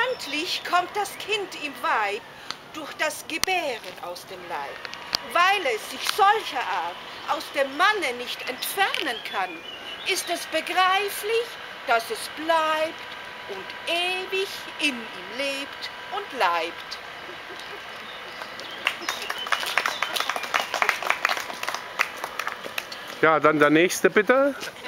Bekanntlich kommt das Kind im Weib durch das Gebären aus dem Leib. Weil es sich solcher Art aus dem Manne nicht entfernen kann, ist es begreiflich, dass es bleibt und ewig in ihm lebt und leibt. Ja, dann der nächste bitte.